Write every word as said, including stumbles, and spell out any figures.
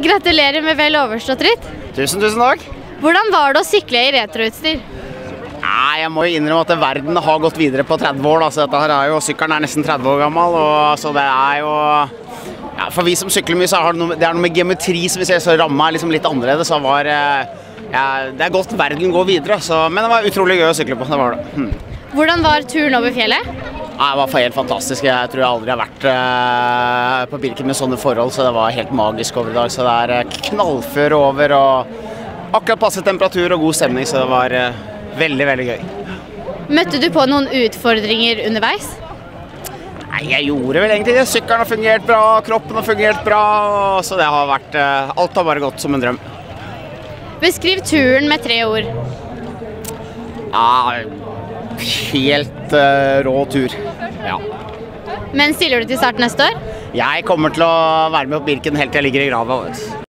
Gratulerer med vel overstått ritt. Tusen, tusen takk. Hvordan var det å sykle i retroutstyr? Nei, jeg må jo innrømme at verden har gått videre på tretti år. Da, så dette her er jo, sykkelen er nesten tretti år gammel, og så det er jo... Ja, for vi som sykler mye, så er det noe, det er noe med geometri som vi ser, så rammet er liksom litt annerledes. Så var, ja, det er godt verden går videre, så, men det var utrolig gøy å sykle på. Det var det. Hm. Hvordan var turen over fjellet? Ja, det var helt fantastisk. Jeg tror jeg aldri har vært uh, på Birken med sånne forhold, så det var helt magisk over i dag. Så det er knallføre over, og akkurat passe temperatur og god stemning, så det var uh, veldig, veldig gøy. Møtte du på noen utfordringer underveis? Nei, jeg gjorde vel egentlig det. Sykkelen har fungert bra, kroppen har fungert bra, så det har vært, uh, alt har bare gått som en drøm. Beskriv turen med tre ord. Ja, helt uh, rå tur. Ja. Men stiller du til start neste år? Jeg kommer til å være med på Birken helt til jeg ligger i grava.